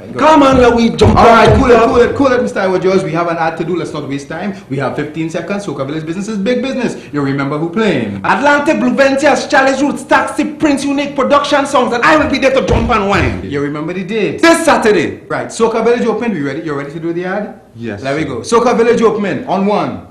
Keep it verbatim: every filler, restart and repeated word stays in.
Go Come on, let we jump. Alright, cool it, cool it, cool it, Mister Iwer Joyce. We have an ad to do. Let's not waste time. We have fifteen seconds. Soca Village business is big business. You remember who playing? Atlantic, Blue Ventures, Charlie's Roots, Taxi, Prince Unique Production Songs, and I will be there to jump and wine. You remember the date? This Saturday. Right, Soca Village open. We ready? You ready to do the ad? Yes. There we go. Soca Village open on one.